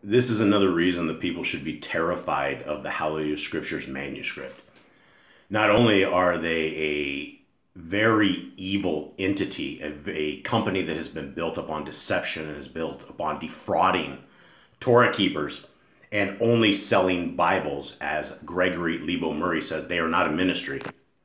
this is another reason that people should be terrified of the HalleluYah Scriptures manuscript. Not only are they a very evil entity, a company that has been built upon deception and is built upon defrauding Torah keepers and only selling Bibles, as Gregory Lebo Murray says, they are not a ministry.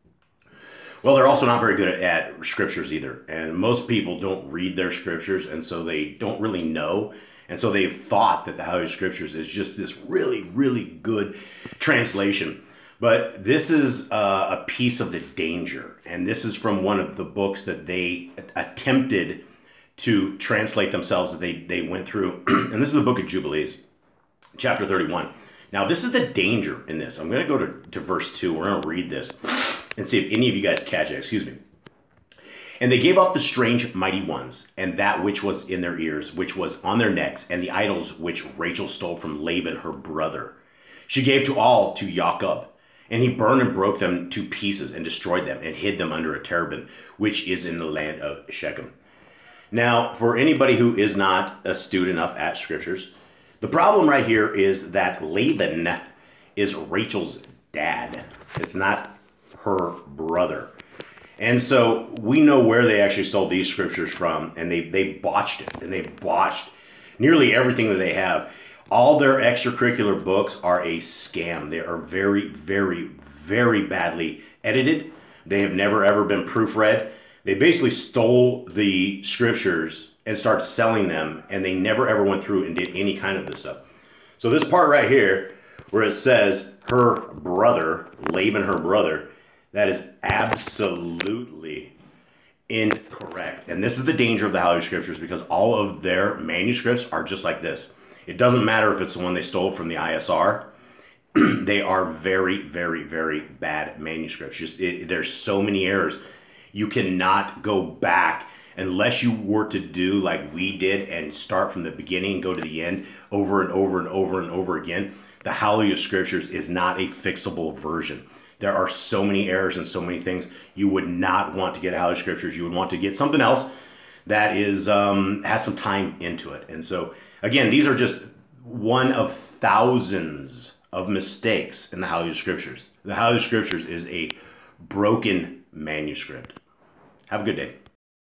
Well, they're also not very good at scriptures either. And most people don't read their scriptures, and so they don't really know. And so they've thought that the HalleluYah Scriptures is just this really, really good translation. But this is a piece of the danger. And this is from one of the books that they attempted to translate themselves, that they went through. And this is the book of Jubilees, chapter 31. Now, this is the danger in this. I'm going to go to verse 2. We're going to read this and see if any of you guys catch it. Excuse me. And they gave up the strange mighty ones, and that which was in their ears, which was on their necks, and the idols which Rachel stole from Laban her brother. She gave to all to Jacob, and he burned and broke them to pieces, and destroyed them, and hid them under a terebinth, which is in the land of Shechem. Now, for anybody who is not astute enough at scriptures, the problem right here is that Laban is Rachel's dad. It's not her brother. And so we know where they actually stole these scriptures from, and they botched it, and they botched nearly everything that they have. All their extracurricular books are a scam. They are very, very, very badly edited. They have never, ever been proofread. They basically stole the scriptures and started selling them, and they never, ever went through and did any kind of this stuff. So this part right here, where it says her brother, Laban her brother, that is absolutely incorrect. And this is the danger of the HalleluYah Scriptures, because all of their manuscripts are just like this. It doesn't matter if it's the one they stole from the ISR. They are very, very, very bad manuscripts. There's so many errors. You cannot go back unless you were to do like we did and start from the beginning and go to the end over and over and over and over again. The HalleluYah Scriptures is not a fixable version. There are so many errors and so many things. You would not want to get HalleluYah Scriptures. You would want to get something else that is has some time into it. And so, again, these are just one of thousands of mistakes in the HalleluYah Scriptures. The HalleluYah Scriptures is a broken manuscript. Have a good day.